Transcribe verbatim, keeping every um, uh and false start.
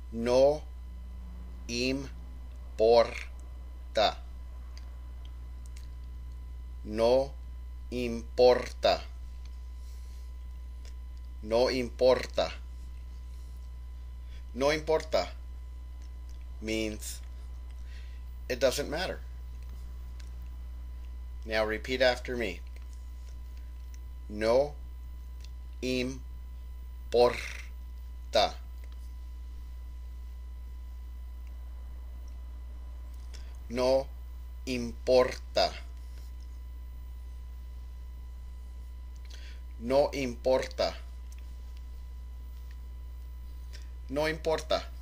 No importa. No importa. No importa. No importa means it doesn't matter. Now repeat after me. No importa. No importa. No importa. No importa.